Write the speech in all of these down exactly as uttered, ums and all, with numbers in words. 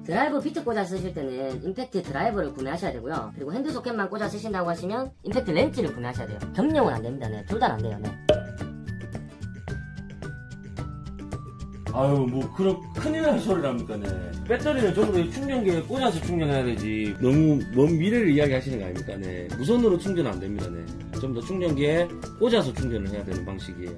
드라이버 비트 꽂아 쓰실 때는 임팩트 드라이버를 구매하셔야 되고요. 그리고 핸드 소켓만 꽂아 쓰신다고 하시면 임팩트 렌치를 구매하셔야 돼요. 겸용은 안 됩니다. 네, 둘 다 안 돼요. 네. 아유 뭐 그런 큰일 날 소리랍니까. 네. 배터리는 전부 다 충전기에 꽂아서 충전해야 되지. 너무 먼 미래를 이야기하시는 거 아닙니까. 네. 무선으로 충전 안 됩니다. 네. 좀 더 충전기에 꽂아서 충전을 해야 되는 방식이에요.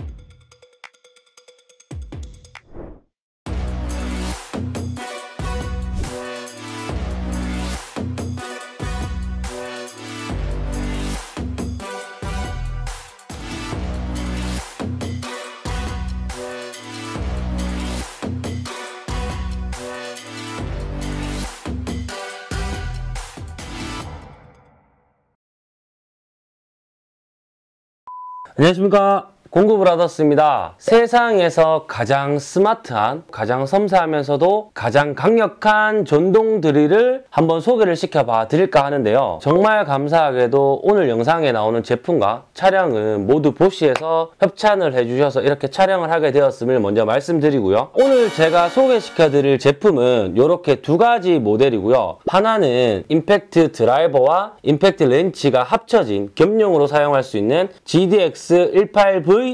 안녕하십니까, 공구브라더스입니다. 세상에서 가장 스마트한, 가장 섬세하면서도 가장 강력한 전동 드릴을 한번 소개를 시켜봐 드릴까 하는데요. 정말 감사하게도 오늘 영상에 나오는 제품과 차량은 모두 보쉬에서 협찬을 해주셔서 이렇게 촬영을 하게 되었음을 먼저 말씀드리고요. 오늘 제가 소개시켜 드릴 제품은 이렇게 두 가지 모델이고요. 하나는 임팩트 드라이버와 임팩트 렌치가 합쳐진 겸용으로 사용할 수 있는 지디엑스 십팔 브이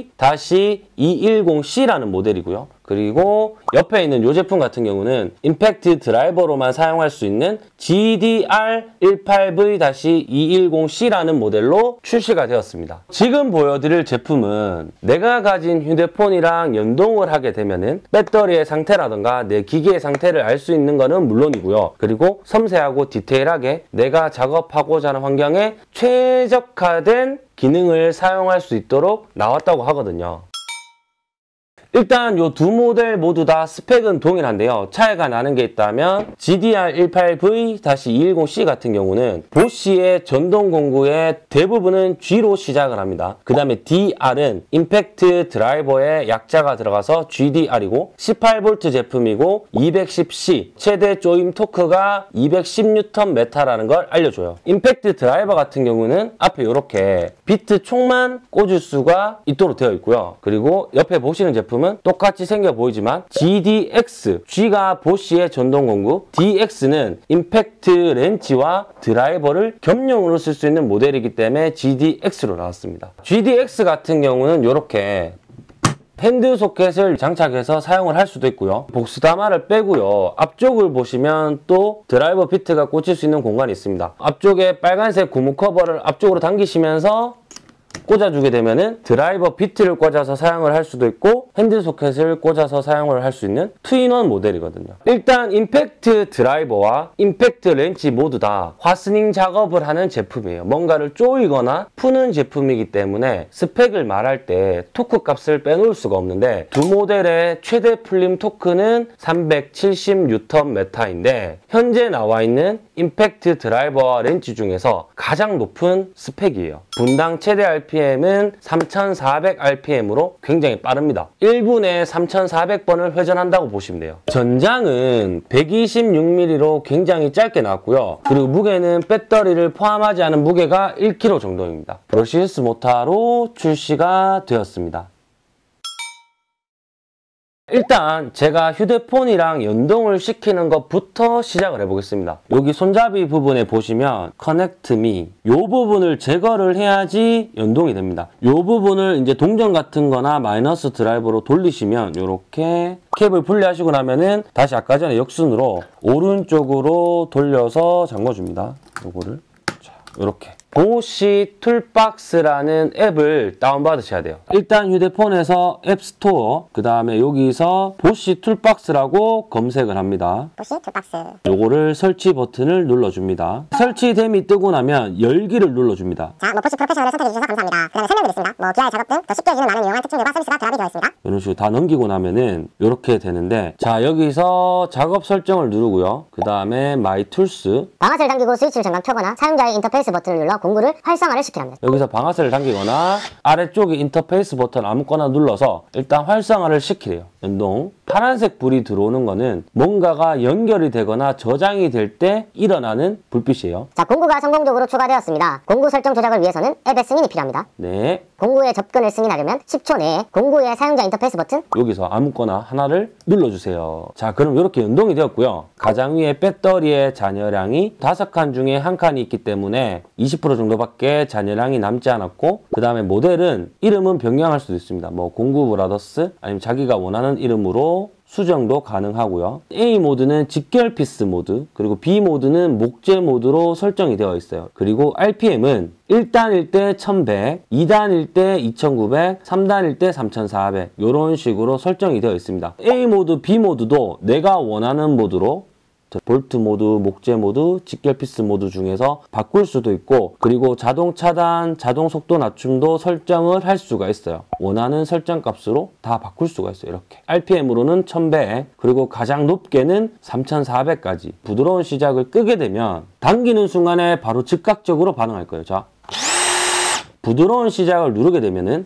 이백십 씨라는 모델이고요. 그리고 옆에 있는 이 제품 같은 경우는 임팩트 드라이버로만 사용할 수 있는 지디알 십팔 브이 이백십 씨라는 모델로 출시가 되었습니다. 지금 보여드릴 제품은 내가 가진 휴대폰이랑 연동을 하게 되면은 배터리의 상태라던가 내 기기의 상태를 알 수 있는 것은 물론이고요. 그리고 섬세하고 디테일하게 내가 작업하고자 하는 환경에 최적화된 기능을 사용할 수 있도록 나왔다고 하거든요. 일단 이 두 모델 모두 다 스펙은 동일한데요. 차이가 나는 게 있다면 지디알 십팔 브이 이백십 씨 같은 경우는 보쉬의 전동 공구의 대부분은 G로 시작을 합니다. 그 다음에 디알은 임팩트 드라이버의 약자가 들어가서 지디알이고 십팔 볼트 제품이고 이백십 씨 최대 조임 토크가 이백십 뉴턴 미터라는 걸 알려줘요. 임팩트 드라이버 같은 경우는 앞에 이렇게 비트 총만 꽂을 수가 있도록 되어 있고요. 그리고 옆에 보시는 제품 똑같이 생겨 보이지만 지디엑스, G가 보쉬의 전동 공구, 디엑스는 임팩트 렌치와 드라이버를 겸용으로 쓸 수 있는 모델이기 때문에 지디엑스로 나왔습니다. 지디엑스 같은 경우는 이렇게 핸드 소켓을 장착해서 사용을 할 수도 있고요. 복수다마를 빼고요. 앞쪽을 보시면 또 드라이버 비트가 꽂힐 수 있는 공간이 있습니다. 앞쪽에 빨간색 고무 커버를 앞쪽으로 당기시면서 꽂아주게 되면은 드라이버 비트를 꽂아서 사용을 할 수도 있고 핸드 소켓을 꽂아서 사용을 할 수 있는 투인원 모델이거든요. 일단 임팩트 드라이버와 임팩트 렌치 모두 다 화스닝 작업을 하는 제품이에요. 뭔가를 조이거나 푸는 제품이기 때문에 스펙을 말할 때 토크 값을 빼놓을 수가 없는데 두 모델의 최대 풀림 토크는 삼백칠십 뉴턴 미터인데 현재 나와 있는 임팩트 드라이버와 렌치 중에서 가장 높은 스펙이에요. 분당 최대 알피엠은 삼천사백 알피엠으로 굉장히 빠릅니다. 일 분에 삼천사백 번을 회전한다고 보시면 돼요. 전장은 백이십육 밀리미터로 굉장히 짧게 나왔고요. 그리고 무게는 배터리를 포함하지 않은 무게가 일 킬로그램 정도입니다. 브러시리스 모터로 출시가 되었습니다. 일단 제가 휴대폰이랑 연동을 시키는 것부터 시작을 해보겠습니다. 여기 손잡이 부분에 보시면 Connect Me 이 부분을 제거를 해야지 연동이 됩니다. 이 부분을 이제 동전 같은 거나 마이너스 드라이버로 돌리시면 이렇게 캡을 분리하시고 나면은 다시 아까 전에 역순으로 오른쪽으로 돌려서 잠궈줍니다. 요거를 자, 이렇게 보쉬 툴박스라는 앱을 다운받으셔야 돼요. 일단 휴대폰에서 앱스토어, 그 다음에 여기서 보쉬 툴박스라고 검색을 합니다. 보쉬 툴박스. 요거를 설치 버튼을 눌러줍니다. 설치됨이 뜨고 나면 열기를 눌러줍니다. 자, 뭐 보쉬 프로페셔널을 선택해주셔서 감사합니다. 그 다음에 설명드리겠습니다. 뭐 기아의 작업 등 더 쉽게 해주는 많은 유용한 특징들과 서비스가 결합이 되어 있습니다. 이런 식으로 다 넘기고 나면은 이렇게 되는데, 자 여기서 작업 설정을 누르고요. 그 다음에 마이 툴스, 방아쇠를 당기고 스위치를 잠깐 켜거나 사용자의 인터페이스 버튼을 눌러 공구를 활성화를 시키라 합니다. 여기서 방아쇠를 당기거나 아래쪽에 인터페이스 버튼 아무거나 눌러서 일단 활성화를 시키래요. 연동. 파란색 불이 들어오는 거는 뭔가가 연결이 되거나 저장이 될 때 일어나는 불빛이에요. 자, 공구가 성공적으로 추가되었습니다. 공구 설정 조작을 위해서는 앱의 승인이 필요합니다. 네. 공구의 접근을 승인하려면 십 초 내에 공구의 사용자 인터페이스 버튼 여기서 아무거나 하나를 눌러주세요. 자, 그럼 이렇게 연동이 되었고요. 가장 위에 배터리의 잔여량이 다섯 칸 중에 한 칸이 있기 때문에 이십 퍼센트 정도밖에 잔여량이 남지 않았고, 그 다음에 모델은 이름은 변경할 수도 있습니다. 뭐 공구 브라더스 아니면 자기가 원하는 이름으로 수정도 가능하고요. A 모드는 직결 피스 모드, 그리고 B 모드는 목재 모드로 설정이 되어 있어요. 그리고 알피엠은 일 단일 때 천백, 이 단일 때 이천구백, 삼 단일 때 삼천사백 이런 식으로 설정이 되어 있습니다. A 모드, B 모드도 내가 원하는 모드로 볼트 모드, 목재 모드, 직결 피스 모드 중에서 바꿀 수도 있고, 그리고 자동 차단, 자동 속도 낮춤도 설정을 할 수가 있어요. 원하는 설정 값으로 다 바꿀 수가 있어요. 이렇게 알피엠으로는 천백, 그리고 가장 높게는 삼천사백까지. 부드러운 시작을 끄게 되면 당기는 순간에 바로 즉각적으로 반응할 거예요. 자, 부드러운 시작을 누르게 되면은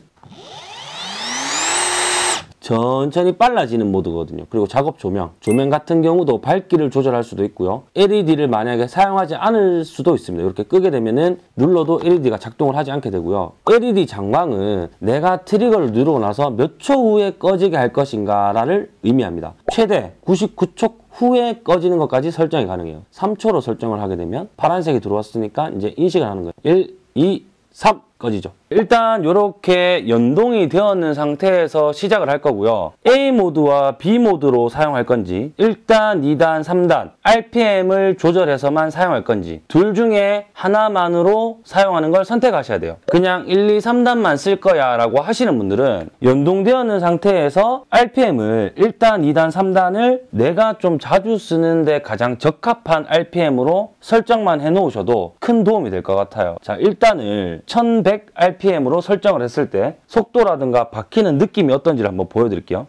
천천히 빨라지는 모드거든요. 그리고 작업 조명. 조명 같은 경우도 밝기를 조절할 수도 있고요. 엘이디를 만약에 사용하지 않을 수도 있습니다. 이렇게 끄게 되면은 눌러도 엘이디가 작동을 하지 않게 되고요. 엘이디 장광은 내가 트리거를 누르고 나서 몇 초 후에 꺼지게 할 것인가를 의미합니다. 최대 구십구 초 후에 꺼지는 것까지 설정이 가능해요. 삼 초로 설정을 하게 되면 파란색이 들어왔으니까 이제 인식을 하는 거예요. 일, 이, 삼 꺼지죠. 일단 이렇게 연동이 되었는 상태에서 시작을 할 거고요. A 모드와 B 모드로 사용할 건지, 일 단, 이 단, 삼 단 알피엠을 조절해서만 사용할 건지 둘 중에 하나만으로 사용하는 걸 선택하셔야 돼요. 그냥 일, 이, 삼 단만 쓸 거야 라고 하시는 분들은 연동되었는 상태에서 알피엠을 일 단, 이 단, 삼 단을 내가 좀 자주 쓰는데 가장 적합한 알피엠으로 설정만 해 놓으셔도 큰 도움이 될 것 같아요. 자, 일 단을 천백 알피엠으로 설정을 했을 때 속도라든가 박히는 느낌이 어떤지를 한번 보여드릴게요.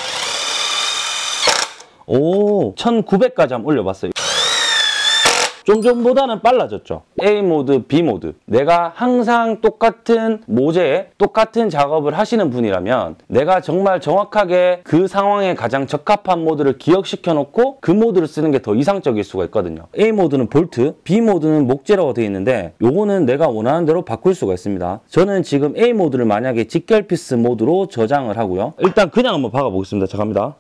오, 천구백까지 한번 올려봤어요. 좀 전보다는 빨라졌죠. A 모드, B 모드. 내가 항상 똑같은 모재에 똑같은 작업을 하시는 분이라면 내가 정말 정확하게 그 상황에 가장 적합한 모드를 기억시켜 놓고 그 모드를 쓰는 게 더 이상적일 수가 있거든요. A 모드는 볼트, B 모드는 목재라고 되어 있는데 요거는 내가 원하는 대로 바꿀 수가 있습니다. 저는 지금 A 모드를 만약에 직결 피스 모드로 저장을 하고요. 일단 그냥 한번 박아보겠습니다. 자, 갑니다.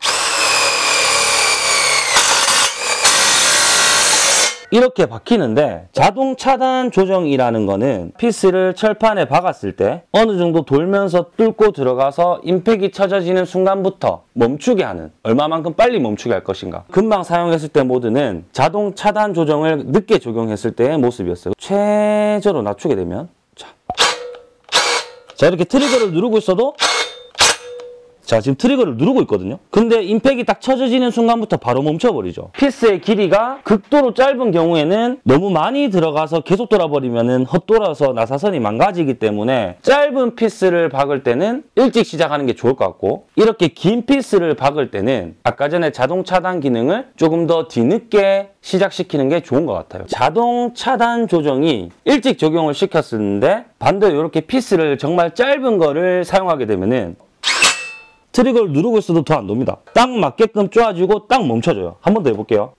이렇게 박히는데, 자동 차단 조정이라는 거는 피스를 철판에 박았을 때 어느 정도 돌면서 뚫고 들어가서 임팩이 쳐져지는 순간부터 멈추게 하는, 얼마만큼 빨리 멈추게 할 것인가. 금방 사용했을 때 모드는 자동 차단 조정을 늦게 적용했을 때의 모습이었어요. 최저로 낮추게 되면 자, 자 이렇게 트리거를 누르고 있어도, 자, 지금 트리거를 누르고 있거든요. 근데 임팩이 딱 쳐져지는 순간부터 바로 멈춰버리죠. 피스의 길이가 극도로 짧은 경우에는 너무 많이 들어가서 계속 돌아버리면은 헛돌아서 나사선이 망가지기 때문에 짧은 피스를 박을 때는 일찍 시작하는 게 좋을 것 같고, 이렇게 긴 피스를 박을 때는 아까 전에 자동 차단 기능을 조금 더 뒤늦게 시작시키는 게 좋은 것 같아요. 자동 차단 조정이 일찍 적용을 시켰었는데 반대로 이렇게 피스를 정말 짧은 거를 사용하게 되면은 트리거를 누르고 있어도 더 안 돕니다. 딱 맞게끔 쪼아주고 딱 멈춰줘요. 한 번 더 해볼게요.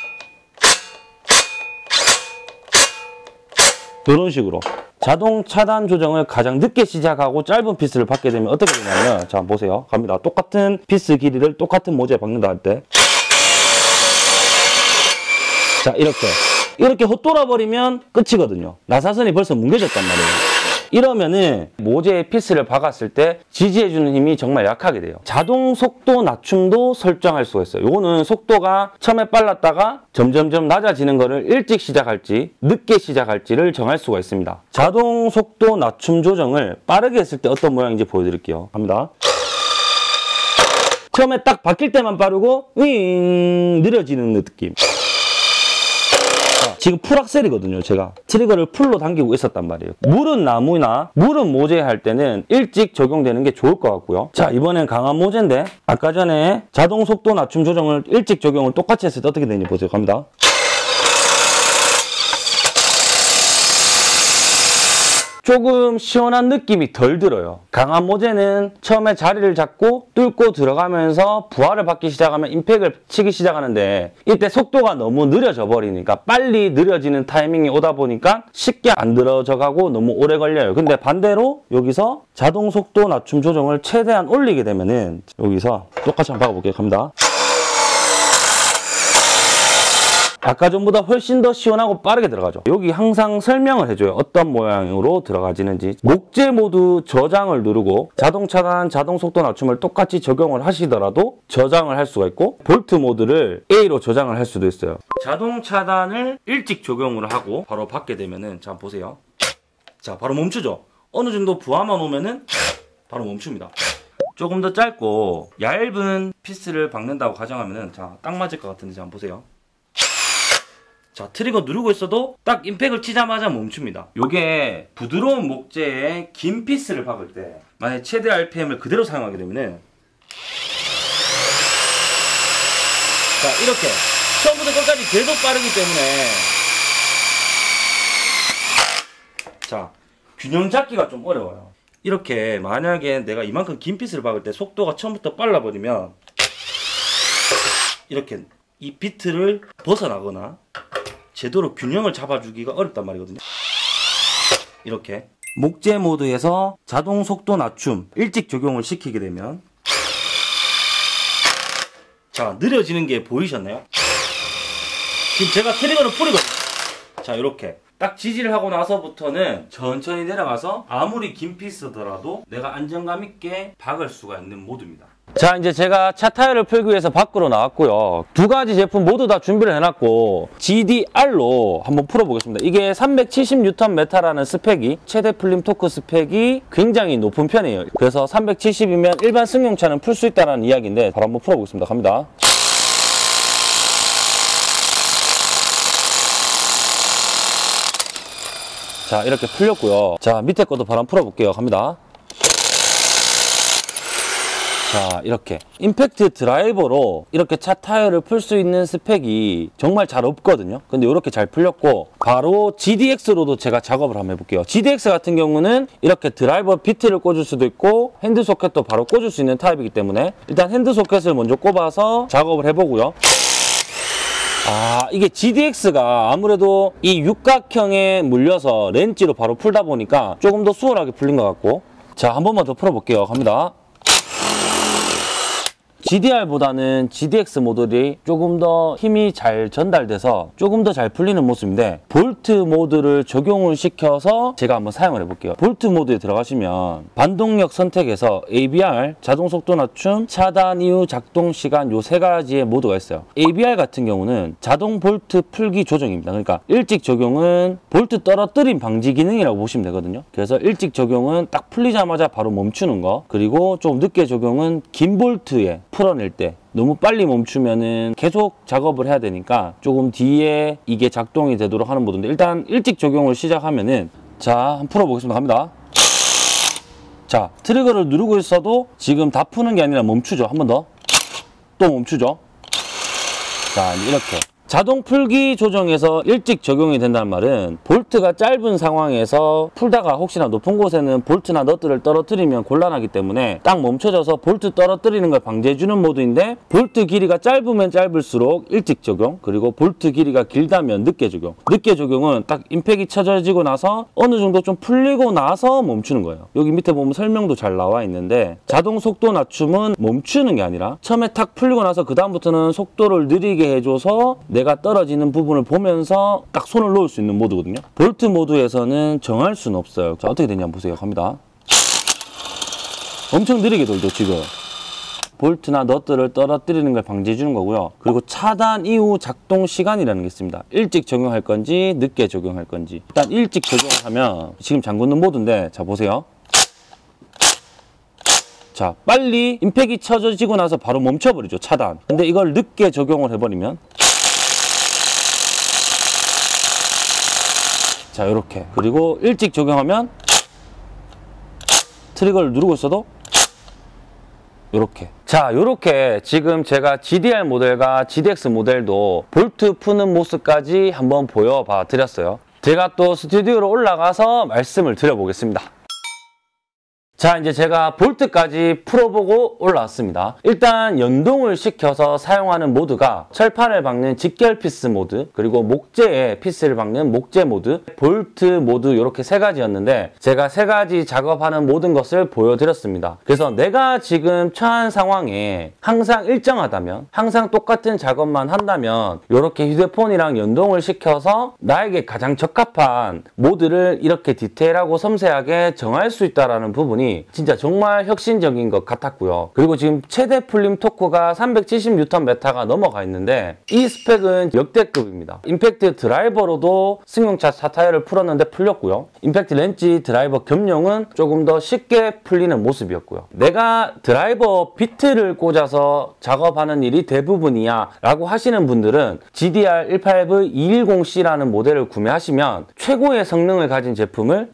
이런 식으로 자동 차단 조정을 가장 늦게 시작하고 짧은 피스를 박게 되면 어떻게 되냐면, 자 보세요. 갑니다. 똑같은 피스 길이를 똑같은 모재에 박는다 할 때, 자 이렇게 이렇게 헛돌아버리면 끝이거든요. 나사선이 벌써 뭉개졌단 말이에요. 이러면은 모재에 피스를 박았을 때 지지해주는 힘이 정말 약하게 돼요. 자동 속도 낮춤도 설정할 수가 있어요. 요거는 속도가 처음에 빨랐다가 점점점 낮아지는 거를 일찍 시작할지 늦게 시작할지를 정할 수가 있습니다. 자동 속도 낮춤 조정을 빠르게 했을 때 어떤 모양인지 보여드릴게요. 갑니다. 처음에 딱 박힐 때만 빠르고 윙 느려지는 느낌. 지금 풀악셀이거든요. 제가 트리거를 풀로 당기고 있었단 말이에요. 물은 나무나 물은 모재 할 때는 일찍 적용되는 게 좋을 것 같고요. 자, 이번엔 강한 모재인데 아까 전에 자동 속도 낮춤 조정을 일찍 적용을 똑같이 했을 때 어떻게 되는지 보세요. 갑니다. 조금 시원한 느낌이 덜 들어요. 강한 모재는 처음에 자리를 잡고 뚫고 들어가면서 부하를 받기 시작하면 임팩을 치기 시작하는데 이때 속도가 너무 느려져 버리니까 빨리 느려지는 타이밍이 오다 보니까 쉽게 안 들어져 가고 너무 오래 걸려요. 근데 반대로 여기서 자동 속도 낮춤 조정을 최대한 올리게 되면은 여기서 똑같이 한번 박아볼게요. 갑니다. 아까 전보다 훨씬 더 시원하고 빠르게 들어가죠. 여기 항상 설명을 해줘요. 어떤 모양으로 들어가지는지. 목재 모두 저장을 누르고 자동 차단, 자동 속도 낮춤을 똑같이 적용을 하시더라도 저장을 할 수가 있고 볼트 모드를 A로 저장을 할 수도 있어요. 자동 차단을 일찍 적용을 하고 바로 받게 되면은 자 보세요. 자 바로 멈추죠. 어느 정도 부하만 오면은 바로 멈춥니다. 조금 더 짧고 얇은 피스를 박는다고 가정하면은 자 딱 맞을 것 같은데 자 한번 보세요. 자 트리거 누르고 있어도 딱 임팩을 치자마자 멈춥니다. 요게 부드러운 목재에 긴 피스를 박을 때 만약에 최대 알피엠을 그대로 사용하게 되면은 자 이렇게 처음부터 끝까지 계속 빠르기 때문에 자 균형 잡기가 좀 어려워요. 이렇게 만약에 내가 이만큼 긴 피스를 박을 때 속도가 처음부터 빨라버리면 이렇게 이 비트를 벗어나거나 제대로 균형을 잡아주기가 어렵단 말이거든요. 이렇게 목재 모드에서 자동 속도 낮춤 일찍 적용을 시키게 되면 자 느려지는 게 보이셨나요? 지금 제가 트리거를 뿌리거든요. 자 이렇게 딱 지지를 하고 나서부터는 천천히 내려가서 아무리 긴 피스더라도 내가 안정감 있게 박을 수가 있는 모드입니다. 자 이제 제가 차 타이어를 풀기 위해서 밖으로 나왔고요. 두 가지 제품 모두 다 준비를 해놨고 지디알로 한번 풀어보겠습니다. 이게 삼백칠십 뉴턴 미터라는 스펙이 최대 풀림 토크 스펙이 굉장히 높은 편이에요. 그래서 삼백칠십이면 일반 승용차는 풀 수 있다는 이야기인데 바로 한번 풀어보겠습니다. 갑니다. 자 이렇게 풀렸고요. 자 밑에 것도 바로 한번 풀어볼게요. 갑니다. 자 이렇게 임팩트 드라이버로 이렇게 차 타이어를 풀 수 있는 스펙이 정말 잘 없거든요. 근데 이렇게 잘 풀렸고 바로 지디엑스로도 제가 작업을 한번 해볼게요. 지디엑스 같은 경우는 이렇게 드라이버 비트를 꽂을 수도 있고 핸드 소켓도 바로 꽂을 수 있는 타입이기 때문에 일단 핸드 소켓을 먼저 꼽아서 작업을 해보고요. 아 이게 지디엑스가 아무래도 이 육각형에 물려서 렌치로 바로 풀다 보니까 조금 더 수월하게 풀린 것 같고 자 한 번만 더 풀어볼게요. 갑니다. 지디알보다는 지디엑스 모델이 조금 더 힘이 잘 전달돼서 조금 더 잘 풀리는 모습인데 볼트 모드를 적용을 시켜서 제가 한번 사용을 해볼게요. 볼트 모드에 들어가시면 반동력 선택에서 에이비알, 자동 속도 낮춤, 차단 이후 작동 시간 요 세 가지의 모드가 있어요. 에이비알 같은 경우는 자동 볼트 풀기 조정입니다. 그러니까 일찍 적용은 볼트 떨어뜨림 방지 기능이라고 보시면 되거든요. 그래서 일찍 적용은 딱 풀리자마자 바로 멈추는 거, 그리고 좀 늦게 적용은 긴 볼트에 풀어낼 때 너무 빨리 멈추면은 계속 작업을 해야 되니까 조금 뒤에 이게 작동이 되도록 하는 모드인데 일단 일찍 적용을 시작하면은 자 한번 풀어보겠습니다. 갑니다. 자 트리거를 누르고 있어도 지금 다 푸는 게 아니라 멈추죠. 한 번 더 또 멈추죠. 자 이렇게 자동 풀기 조정에서 일찍 적용이 된다는 말은 볼트가 짧은 상황에서 풀다가 혹시나 높은 곳에는 볼트나 너트를 떨어뜨리면 곤란하기 때문에 딱 멈춰져서 볼트 떨어뜨리는 걸 방지해주는 모드인데 볼트 길이가 짧으면 짧을수록 일찍 적용, 그리고 볼트 길이가 길다면 늦게 적용. 늦게 적용은 딱 임팩이 쳐져지고 나서 어느 정도 좀 풀리고 나서 멈추는 거예요. 여기 밑에 보면 설명도 잘 나와 있는데 자동 속도 낮춤은 멈추는 게 아니라 처음에 탁 풀리고 나서 그 다음부터는 속도를 느리게 해줘서 내가 떨어지는 부분을 보면서 딱 손을 놓을 수 있는 모드거든요. 볼트 모드에서는 정할 수는 없어요. 자 어떻게 되냐 한번 보세요. 갑니다. 엄청 느리게 돌죠 지금. 볼트나 너트를 떨어뜨리는 걸 방지해 주는 거고요. 그리고 차단 이후 작동 시간이라는 게 있습니다. 일찍 적용할 건지 늦게 적용할 건지. 일단 일찍 적용을 하면 지금 잠그는 모드인데 자 보세요. 자 빨리 임팩이 쳐져지고 나서 바로 멈춰버리죠. 차단. 근데 이걸 늦게 적용을 해버리면 자 이렇게, 그리고 일찍 적용하면 트리거를 누르고 있어도 이렇게. 자 이렇게 지금 제가 지디알 모델과 지디엑스 모델도 볼트 푸는 모습까지 한번 보여봐 드렸어요. 제가 또 스튜디오로 올라가서 말씀을 드려보겠습니다. 자, 이제 제가 볼트까지 풀어보고 올라왔습니다. 일단 연동을 시켜서 사용하는 모드가 철판을 박는 직결 피스 모드, 그리고 목재에 피스를 박는 목재 모드, 볼트 모드 이렇게 세 가지였는데 제가 세 가지 작업하는 모든 것을 보여드렸습니다. 그래서 내가 지금 처한 상황에 항상 일정하다면, 항상 똑같은 작업만 한다면 이렇게 휴대폰이랑 연동을 시켜서 나에게 가장 적합한 모드를 이렇게 디테일하고 섬세하게 정할 수 있다는 부분이 진짜 정말 혁신적인 것 같았고요. 그리고 지금 최대 풀림 토크가 삼백칠십 뉴턴 미터가 넘어가 있는데 이 스펙은 역대급입니다. 임팩트 드라이버로도 승용차 차 타이어를 풀었는데 풀렸고요. 임팩트 렌치 드라이버 겸용은 조금 더 쉽게 풀리는 모습이었고요. 내가 드라이버 비트를 꽂아서 작업하는 일이 대부분이야 라고 하시는 분들은 지디알 십팔 브이 이백십 씨라는 모델을 구매하시면 최고의 성능을 가진 제품을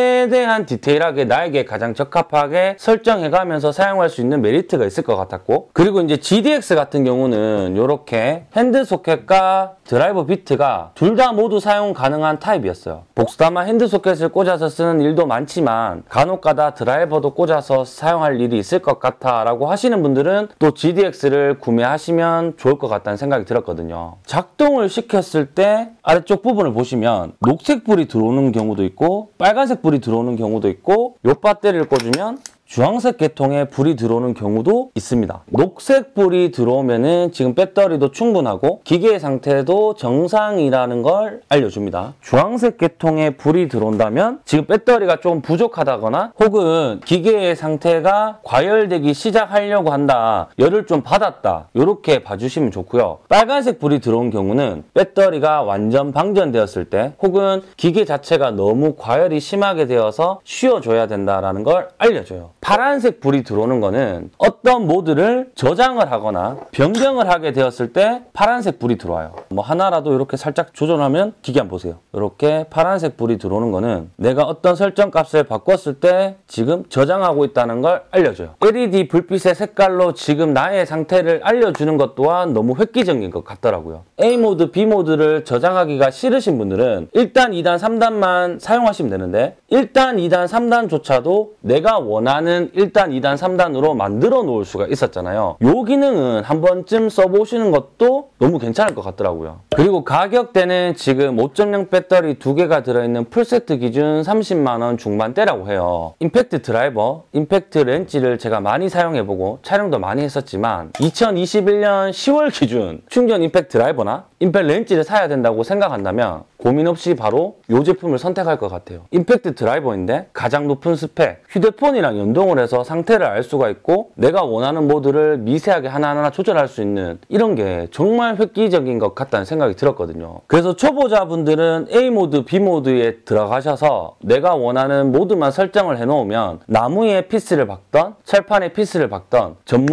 최대한 디테일하게 나에게 가장 적합하게 설정해가면서 사용할 수 있는 메리트가 있을 것 같았고, 그리고 이제 지디엑스 같은 경우는 이렇게 핸드 소켓과 드라이버 비트가 둘 다 모두 사용 가능한 타입이었어요. 복수다마 핸드 소켓을 꽂아서 쓰는 일도 많지만 간혹가다 드라이버도 꽂아서 사용할 일이 있을 것 같아 라고 하시는 분들은 또 지디엑스를 구매하시면 좋을 것 같다는 생각이 들었거든요. 작동을 시켰을 때 아래쪽 부분을 보시면 녹색 불이 들어오는 경우도 있고 빨간색 불이 들어오는 경우도 있고 요 배터리를 꽂으면 주황색 계통에 불이 들어오는 경우도 있습니다. 녹색 불이 들어오면은 지금 배터리도 충분하고 기계의 상태도 정상이라는 걸 알려줍니다. 주황색 계통에 불이 들어온다면 지금 배터리가 좀 부족하다거나 혹은 기계의 상태가 과열되기 시작하려고 한다, 열을 좀 받았다, 이렇게 봐주시면 좋고요. 빨간색 불이 들어온 경우는 배터리가 완전 방전되었을 때 혹은 기계 자체가 너무 과열이 심하게 되어서 쉬어줘야 된다는 걸 알려줘요. 파란색 불이 들어오는 거는 어떤 모드를 저장을 하거나 변경을 하게 되었을 때 파란색 불이 들어와요. 뭐 하나라도 이렇게 살짝 조절하면 기계 한번 보세요. 이렇게 파란색 불이 들어오는 거는 내가 어떤 설정 값을 바꿨을 때 지금 저장하고 있다는 걸 알려줘요. 엘이디 불빛의 색깔로 지금 나의 상태를 알려주는 것 또한 너무 획기적인 것 같더라고요. A 모드, B 모드를 저장하기가 싫으신 분들은 일 단, 이 단, 삼 단만 사용하시면 되는데 일 단, 이 단, 삼 단조차도 내가 원하는 일 단, 이 단, 삼 단으로 만들어 놓을 수가 있었잖아요. 요 기능은 한 번쯤 써보시는 것도 너무 괜찮을 것 같더라고요. 그리고 가격대는 지금 오 점 영 배터리 두 개가 들어있는 풀세트 기준 삼십만 원 중반대라고 해요. 임팩트 드라이버, 임팩트 렌치를 제가 많이 사용해보고 촬영도 많이 했었지만 이천이십일 년 시월 기준 충전 임팩트 드라이버나 임팩트 렌치를 사야 된다고 생각한다면 고민 없이 바로 이 제품을 선택할 것 같아요. 임팩트 드라이버인데 가장 높은 스펙, 휴대폰이랑 연동을 해서 상태를 알 수가 있고 내가 원하는 모드를 미세하게 하나하나 조절할 수 있는 이런 게 정말 획기적인 것 같다는 생각이 들었거든요. 그래서 초보자분들은 A 모드, B 모드에 들어가셔서 내가 원하는 모드만 설정을 해놓으면 나무에 피스를 박던 철판에 피스를 박던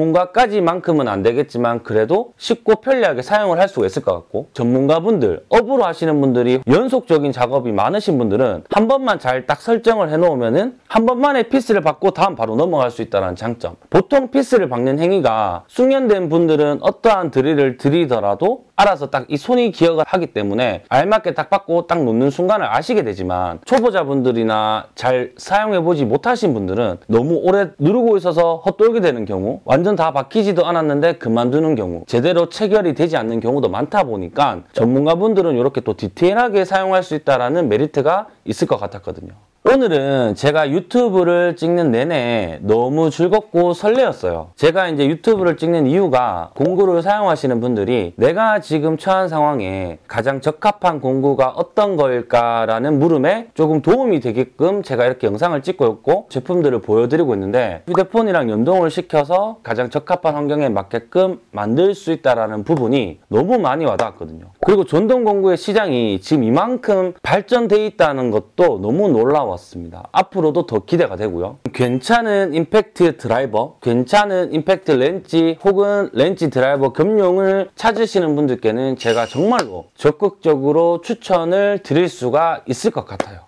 전문가까지만큼은 안 되겠지만 그래도 쉽고 편리하게 사용을 할 수가 있을 것 같고, 전문가분들, 업으로 하시는 분들이 연속적인 작업이 많으신 분들은 한 번만 잘 딱 설정을 해놓으면은 한 번만에 피스를 박고 다음 바로 넘어갈 수 있다는 장점. 보통 피스를 박는 행위가 숙련된 분들은 어떠한 드릴을 들이더라도 알아서 딱 이 손이 기억을 하기 때문에 알맞게 딱 박고 딱 놓는 순간을 아시게 되지만 초보자분들이나 잘 사용해보지 못하신 분들은 너무 오래 누르고 있어서 헛돌게 되는 경우, 완전 다 박히지도 않았는데 그만두는 경우, 제대로 체결이 되지 않는 경우도 많다 보니까 전문가분들은 이렇게 또 디테일하게 사용할 수 있다는 메리트가 있을 것 같았거든요. 오늘은 제가 유튜브를 찍는 내내 너무 즐겁고 설레었어요. 제가 이제 유튜브를 찍는 이유가 공구를 사용하시는 분들이 내가 지금 처한 상황에 가장 적합한 공구가 어떤 걸까라는 물음에 조금 도움이 되게끔 제가 이렇게 영상을 찍고 있고 제품들을 보여드리고 있는데 휴대폰이랑 연동을 시켜서 가장 적합한 환경에 맞게끔 만들 수 있다는 부분이 너무 많이 와닿았거든요. 그리고 전동 공구의 시장이 지금 이만큼 발전돼 있다는 것도 너무 놀라웠어요. 습니다. 앞으로도 더 기대가 되고요. 괜찮은 임팩트 드라이버, 괜찮은 임팩트 렌치 혹은 렌치 드라이버 겸용을 찾으시는 분들께는 제가 정말로 적극적으로 추천을 드릴 수가 있을 것 같아요.